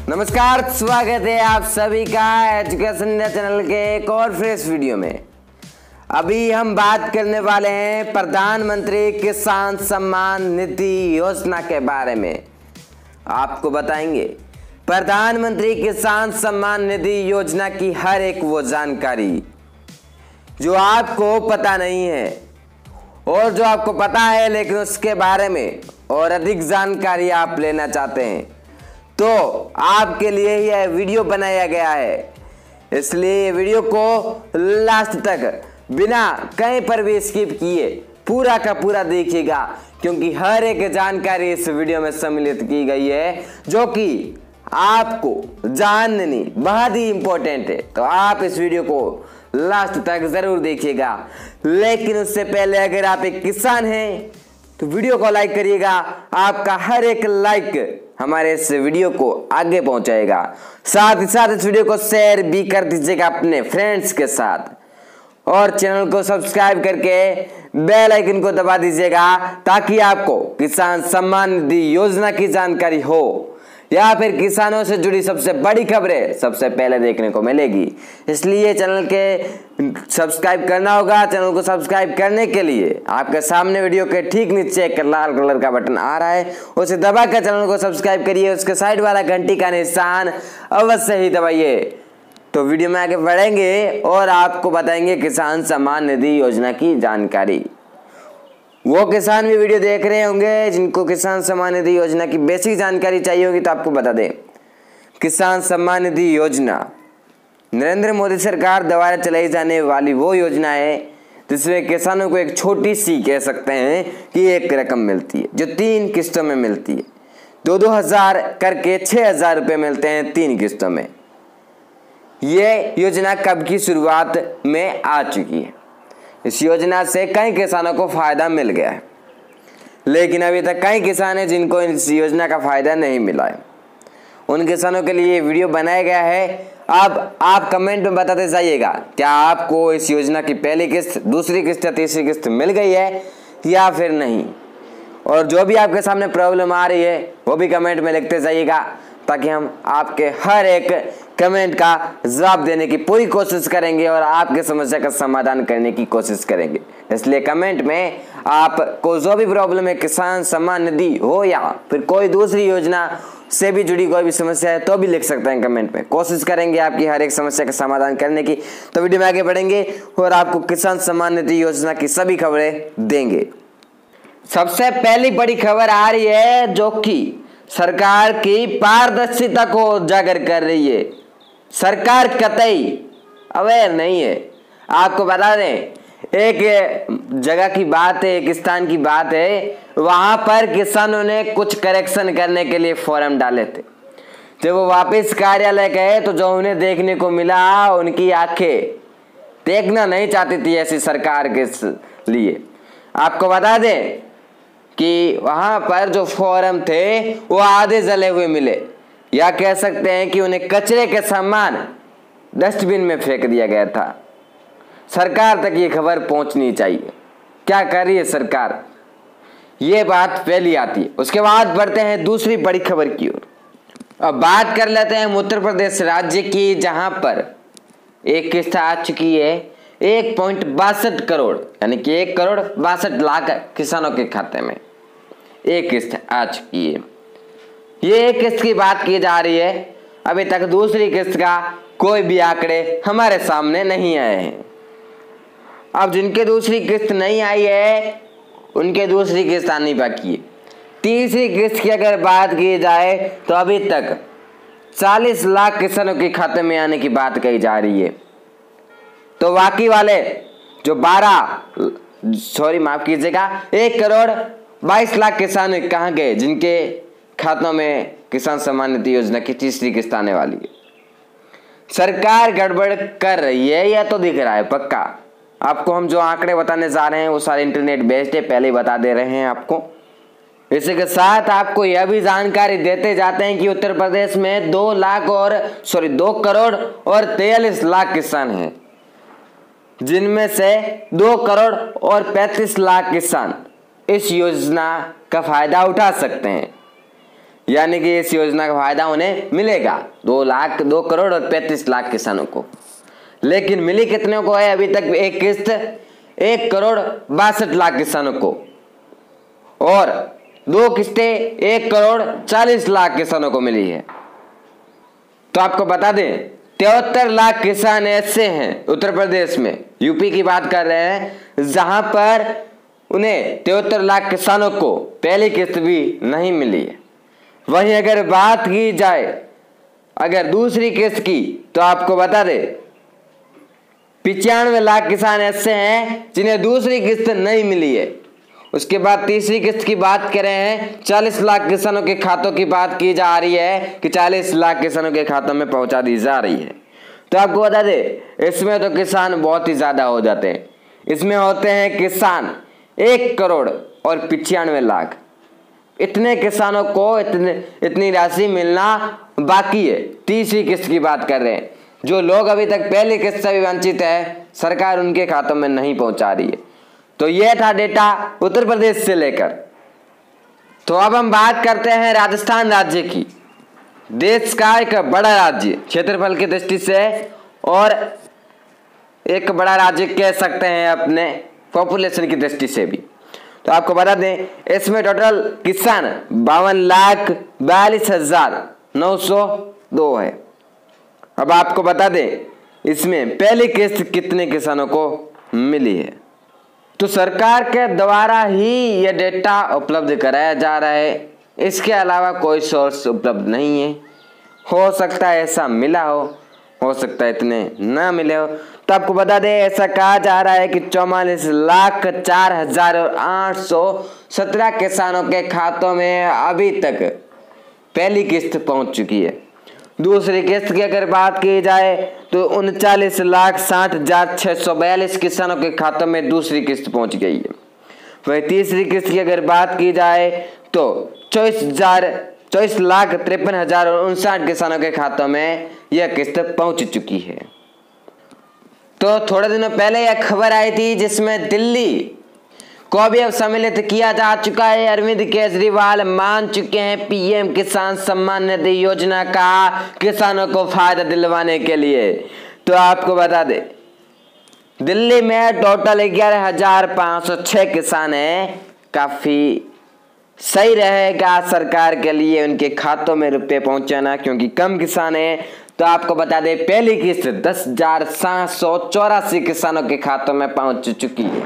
नमस्कार, स्वागत है आप सभी का एजुकेशन इंडिया चैनल के एक और फ्रेश वीडियो में। अभी हम बात करने वाले हैं प्रधानमंत्री किसान सम्मान निधि योजना के बारे में। आपको बताएंगे प्रधानमंत्री किसान सम्मान निधि योजना की हर एक वो जानकारी जो आपको पता नहीं है और जो आपको पता है लेकिन उसके बारे में और अधिक जानकारी आप लेना चाहते हैं, तो आपके लिए यह वीडियो बनाया गया है। इसलिए ये वीडियो को लास्ट तक बिना कहीं पर भी स्किप किए पूरा का पूरा देखिएगा, क्योंकि हर एक जानकारी इस वीडियो में सम्मिलित की गई है जो कि आपको जाननी बहुत ही इंपॉर्टेंट है। तो आप इस वीडियो को लास्ट तक जरूर देखिएगा। लेकिन उससे पहले अगर आप एक किसान हैं तो वीडियो को लाइक करिएगा। आपका हर एक लाइक हमारे इस वीडियो को आगे पहुंचाएगा। साथ ही साथ इस वीडियो को शेयर भी कर दीजिएगा अपने फ्रेंड्स के साथ और चैनल को सब्सक्राइब करके बेल आइकन को दबा दीजिएगा, ताकि आपको किसान सम्मान निधि योजना की जानकारी हो या फिर किसानों से जुड़ी सबसे बड़ी खबरें सबसे पहले देखने को मिलेगी। इसलिए चैनल के सब्सक्राइब करना होगा। चैनल को सब्सक्राइब करने के लिए आपके सामने वीडियो के ठीक नीचे एक लाल कलर का बटन आ रहा है, उसे दबाकर चैनल को सब्सक्राइब करिए। उसके साइड वाला घंटी का निशान अवश्य ही दबाइए। तो वीडियो में आगे बढ़ेंगे और आपको बताएंगे किसान सम्मान निधि योजना की जानकारी। वो किसान भी वीडियो देख रहे होंगे जिनको किसान सम्मान निधि योजना की बेसिक जानकारी चाहिए होगी, तो आपको बता दें किसान सम्मान निधि योजना नरेंद्र मोदी सरकार द्वारा चलाई जाने वाली वो योजना है जिसमें किसानों को एक छोटी सी कह सकते हैं कि एक रकम मिलती है, जो 3 किस्तों में मिलती है। 2-2 हजार करके 6,000 रुपये मिलते हैं 3 किस्तों में। ये योजना कब की शुरुआत में आ चुकी है। इस योजना से कई किसानों को फायदा मिल गया है, लेकिन अभी तक कई किसान हैं जिनको इस योजना का फायदा नहीं मिला है। उन किसानों के लिए ये वीडियो बनाया गया है। अब आप कमेंट में बताते जाइएगा क्या आपको इस योजना की पहली किस्त, दूसरी किस्त या तीसरी किस्त मिल गई है या फिर नहीं। और जो भी आपके सामने प्रॉब्लम आ रही है वो भी कमेंट में लिखते जाइएगा, ताकि हम आपके हर एक कमेंट का जवाब देने की पूरी कोशिश करेंगे और आपके समस्या का समाधान करने की कोशिश करेंगे। इसलिए कमेंट में आपको जो भी प्रॉब्लम है, किसान सम्मान निधि हो या फिर कोई दूसरी योजना से भी जुड़ी कोई भी समस्या है, तो भी लिख सकते हैं कमेंट में। कोशिश करेंगे आपकी हर एक समस्या का समाधान करने की। तो वीडियो में आगे बढ़ेंगे और आपको किसान सम्मान निधि योजना की सभी खबरें देंगे। सबसे पहली बड़ी खबर आ रही है जो कि सरकार की पारदर्शिता को उजागर कर रही है। सरकार कतई अवेयर नहीं है। आपको बता दें, एक जगह की बात है, एक स्थान की बात है, वहां पर किसानों ने कुछ करेक्शन करने के लिए फॉर्म डाले थे। जब वो वापस कार्यालय गए तो जो उन्हें देखने को मिला, उनकी आंखें देखना नहीं चाहती थी ऐसी सरकार के लिए। आपको बता दें कि वहां पर जो फॉर्म थे वो आधे जले हुए मिले, या कह सकते हैं कि उन्हें कचरे के समान डस्टबिन में फेंक दिया गया था। सरकार तक ये खबर पहुंचनी चाहिए। क्या कर रही है सरकार, ये बात पहली आती है। उसके बाद बढ़ते हैं दूसरी बड़ी खबर की ओर। अब बात कर लेते हैं उत्तर प्रदेश राज्य की, जहां पर एक किस्त आ चुकी है 1.62 करोड़, यानी कि 1,62,00,000 किसानों के खाते में एक किस्त आ चुकी है। ये एक किस्त की बात की जा रही है। अभी तक दूसरी किस्त का कोई भी आंकड़े हमारे सामने नहीं आए हैं। अब जिनके दूसरी किस्त नहीं आई है उनके दूसरी किस्त आनी बाकी है। तीसरी किस्त की अगर बात की जाए तो अभी तक 40 लाख किसानों के खाते में आने की बात कही जा रही है। तो बाकी वाले जो 1,22,00,000 किसान कहाँ गए जिनके खातों में किसान सम्मान निधि योजना की तीसरी किस्त आने वाली है। सरकार गड़बड़ कर रही है, यह तो दिख रहा है पक्का। आपको हम जो आंकड़े बताने जा रहे हैं वो सारे इंटरनेट बेस्ड है, पहले ही बता दे रहे हैं आपको। इसी के साथ आपको यह भी जानकारी देते जाते हैं कि उत्तर प्रदेश में 2 करोड़ और 43 लाख किसान हैं, जिनमें से 2 करोड़ और 35 लाख किसान इस योजना का फायदा उठा सकते हैं। यानी कि इस योजना का फायदा उन्हें मिलेगा 2 करोड़ और 35 लाख किसानों को। लेकिन मिली कितने को है अभी तक एक किस्त? 1 करोड़ 62 लाख किसानों को, और 2 किस्तें 1 करोड़ 40 लाख किसानों को मिली है। तो आपको बता दें 73 लाख किसान ऐसे हैं उत्तर प्रदेश में, यूपी की बात कर रहे हैं, जहां पर उन्हें 73 लाख किसानों को पहली किस्त भी नहीं मिली है। वहीं अगर बात की जाए अगर दूसरी किस्त की, तो आपको बता दें 95 लाख किसान ऐसे हैं जिन्हें दूसरी किस्त नहीं मिली है। उसके बाद तीसरी किस्त की बात कर रहे हैं, 40 लाख किसानों के खातों की बात की जा रही है कि 40 लाख किसानों के खातों में पहुंचा दी जा रही है। तो आपको बता दें इसमें तो किसान बहुत ही ज्यादा हो जाते हैं। इसमें होते हैं किसान 1 करोड़ और 95 लाख। इतने किसानों को इतनी राशि मिलना बाकी है। तीसरी किस्त की बात कर रहे हैं, जो लोग अभी तक पहली किस्त से भी वंचित है, सरकार उनके खातों में नहीं पहुंचा रही है। तो यह था डेटा उत्तर प्रदेश से लेकर। तो अब हम बात करते हैं राजस्थान राज्य की, देश का एक बड़ा राज्य क्षेत्रफल की दृष्टि से, और एक बड़ा राज्य कह सकते हैं अपने पॉपुलेशन की दृष्टि से भी। तो आपको बता दें इसमें टोटल किसान 52,42,902 है। अब आपको बता दें इसमें पहली किस्त कितने किसानों को मिली है। तो सरकार के द्वारा ही यह डेटा उपलब्ध कराया जा रहा है, इसके अलावा कोई सोर्स उपलब्ध नहीं है। हो सकता है ऐसा मिला हो सकता है इतने ना मिले हो। तो आपको बता दें ऐसा कहा जा रहा है कि 44,04,817 किसानों के खातों में अभी तक पहली किस्त पहुंच चुकी है। दूसरी किस्त की अगर बात की जाए तो 39,60,642 किसानों के खातों में दूसरी किस्त पहुंच गई है। वही तीसरी किस्त की अगर बात की जाए तो 24,53,59 किसानों के खातों में यह किस्त पहुंच चुकी है। तो थोड़े दिनों पहले यह खबर आई थी जिसमें दिल्ली को भी अब सम्मिलित किया जा चुका है। अरविंद केजरीवाल मान चुके हैं पीएम किसान सम्मान निधि योजना का किसानों को फायदा दिलवाने के लिए। तो आपको बता दें दिल्ली में टोटल 11,506 किसान हैं। काफी सही रहेगा सरकार के लिए उनके खातों में रुपए पहुंचाना, क्योंकि कम किसान हैं। तो आपको बता दें पहली किस्त 10,784 किसानों के खातों में पहुंच चुकी है,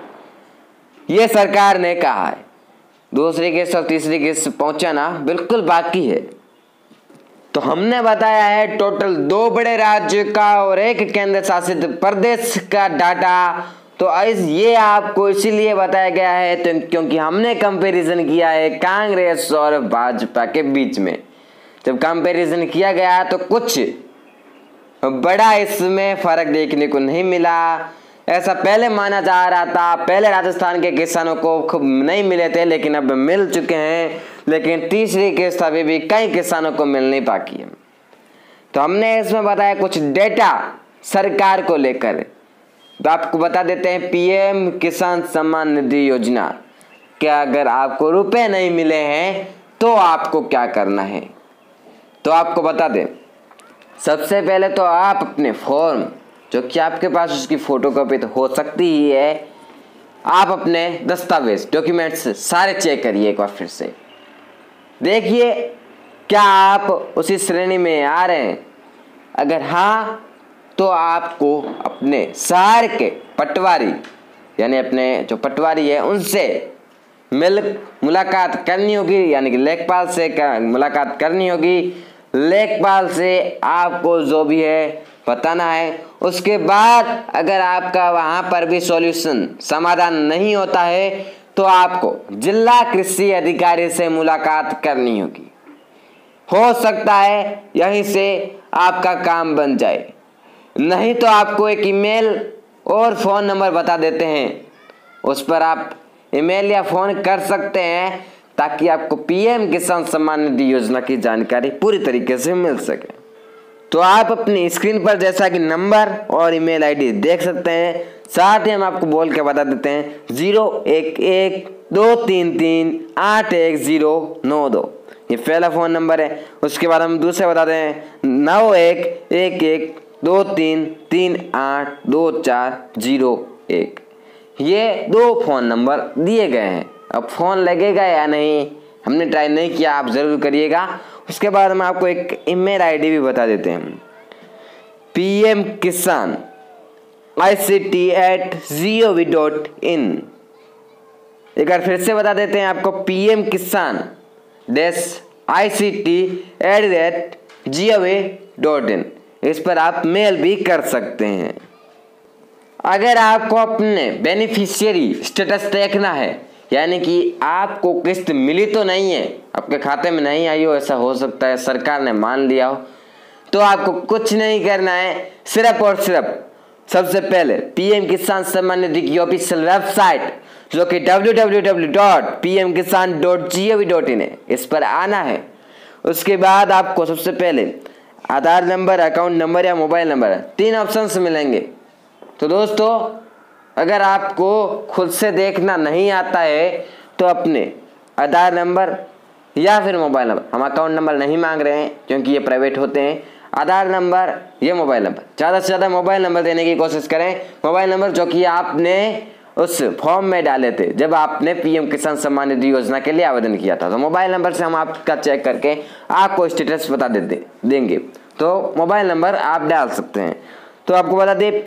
ये सरकार ने कहा है। दूसरी किस्त और तीसरी किस्त पहुंचाना बिल्कुल बाकी है। तो हमने बताया है टोटल 2 बड़े राज्य का और 1 केंद्र शासित प्रदेश का डाटा। तो ये आपको इसीलिए बताया गया है तो क्योंकि हमने कंपैरिजन किया है कांग्रेस और भाजपा के बीच में। जब कंपैरिजन किया गया तो कुछ बड़ा इसमें फर्क देखने को नहीं मिला। ऐसा पहले माना जा रहा था, पहले राजस्थान के किसानों को खूब नहीं मिले थे, लेकिन अब मिल चुके हैं। लेकिन तीसरी किस्त अभी भी कई किसानों को मिलनी बाकी है। तो हमने इसमें बताया कुछ डेटा सरकार को लेकर। तो आपको बता देते हैं पीएम किसान सम्मान निधि योजना, क्या अगर आपको रुपए नहीं मिले हैं तो आपको क्या करना है। तो आपको बता दें सबसे पहले तो आप अपने फॉर्म, जो कि आपके पास उसकी फोटोकॉपी तो हो सकती ही है, आप अपने दस्तावेज डॉक्यूमेंट्स सारे चेक करिए एक बार फिर से। देखिए क्या आप उसी श्रेणी में आ रहे हैं। अगर हाँ तो आपको अपने शहर के पटवारी, यानी अपने जो पटवारी है उनसे मुलाकात करनी होगी, यानी कि लेखपाल से मुलाकात करनी होगी। लेखपाल से आपको जो भी है बताना है। उसके बाद अगर आपका वहाँ पर भी सॉल्यूशन समाधान नहीं होता है तो आपको जिला कृषि अधिकारी से मुलाकात करनी होगी। हो सकता है यहीं से आपका काम बन जाए, नहीं तो आपको एक ईमेल और फ़ोन नंबर बता देते हैं, उस पर आप ईमेल या फ़ोन कर सकते हैं ताकि आपको पीएम किसान सम्मान निधि योजना की जानकारी पूरी तरीके से मिल सके। तो आप अपनी स्क्रीन पर जैसा कि नंबर और ईमेल आईडी देख सकते हैं, साथ ही हम आपको बोल के बता देते हैं 011-233-81092। ये पहला फ़ोन नंबर है। उसके बाद हम दूसरे बताते हैं 911123382401। ये 2 फ़ोन नंबर दिए गए हैं। अब फ़ोन लगेगा या नहीं हमने ट्राई नहीं किया, आप ज़रूर करिएगा। उसके बाद हम आपको एक ईमेल आईडी भी बता देते हैं, pmkisan@gov.in। एक बार फिर से बता देते हैं आपको, pmkisan-ict@gov.in। इस पर आप मेल भी कर सकते हैं। अगर आपको अपने बेनिफिशियरी स्टेटस देखना है, यानी कि आपको किस्त मिली तो नहीं है, आपके खाते में नहीं आई हो, ऐसा हो सकता है सरकार ने मान लिया हो, तो आपको कुछ नहीं करना है। सिर्फ और सिर्फ सबसे पहले पीएम किसान सम्मान निधि की ऑफिशियल वेबसाइट जो कि www.pmkisan.gov.in है, इस पर आना है। उसके बाद आपको सबसे पहले आधार नंबर, अकाउंट नंबर या मोबाइल नंबर 3 ऑप्शंस मिलेंगे। तो दोस्तों, अगर आपको खुद से देखना नहीं आता है तो अपने आधार नंबर या फिर मोबाइल नंबर, हम अकाउंट नंबर नहीं मांग रहे हैं क्योंकि ये प्राइवेट होते हैं, आधार नंबर या मोबाइल नंबर, ज़्यादा से ज़्यादा मोबाइल नंबर देने की कोशिश करें। मोबाइल नंबर जो कि आपने उस फॉर्म में डाले थे जब आपने पीएम किसान सम्मान निधि योजना के लिए आवेदन किया था। तो मोबाइल नंबर से हम आपका चेक करके आपको स्टेटस बता देंगे, तो मोबाइल नंबर आप डाल सकते हैं। तो आपको बता दें,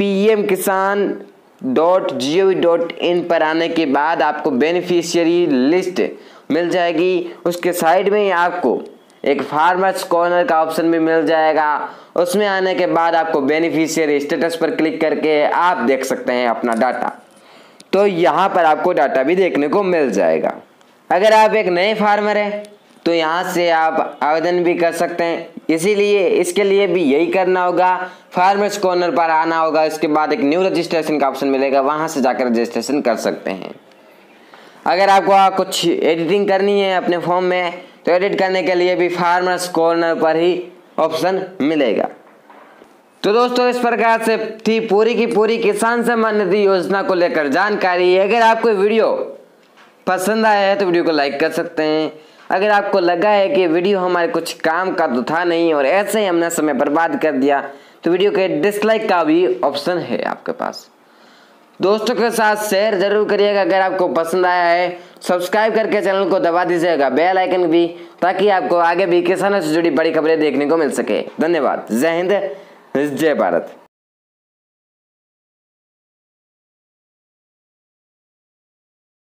pmkisan.gov.in पर आने के बाद आपको बेनिफिशियरी लिस्ट मिल जाएगी। उसके साइड में ही आपको एक फार्मर्स कॉर्नर का ऑप्शन भी मिल जाएगा। उसमें आने के बाद आपको बेनिफिशियरी स्टेटस पर क्लिक करके आप देख सकते हैं अपना डाटा। तो यहाँ पर आपको डाटा भी देखने को मिल जाएगा। अगर आप एक नए फार्मर हैं तो यहाँ से आप आवेदन भी कर सकते हैं। इसीलिए इसके लिए भी यही करना होगा, फार्मर्स कॉर्नर पर आना होगा। इसके बाद एक न्यू रजिस्ट्रेशन का ऑप्शन मिलेगा, वहाँ से जाकर रजिस्ट्रेशन कर सकते हैं। अगर आपको कुछ एडिटिंग करनी है अपने फॉर्म में तो एडिट करने के लिए भी फार्मर्स कॉर्नर पर ही ऑप्शन मिलेगा। तो दोस्तों, इस प्रकार से थी पूरी की पूरी किसान सम्मान निधि योजना को लेकर जानकारी। अगर आपको वीडियो पसंद आया है तो वीडियो को लाइक कर सकते हैं। अगर आपको लगा है कि वीडियो हमारे कुछ काम का तो था नहीं और ऐसे ही हमने समय बर्बाद कर दिया तो वीडियो के डिसलाइक का भी ऑप्शन है आपके पास। दोस्तों के साथ शेयर जरूर करिएगा। अगर आपको पसंद आया है सब्सक्राइब करके चैनल को दबा दीजिएगा, बेल आइकन भी, ताकि आपको आगे भी किसानों से जुड़ी बड़ी खबरें देखने को मिल सके। धन्यवाद। जय हिंद, जय भारत।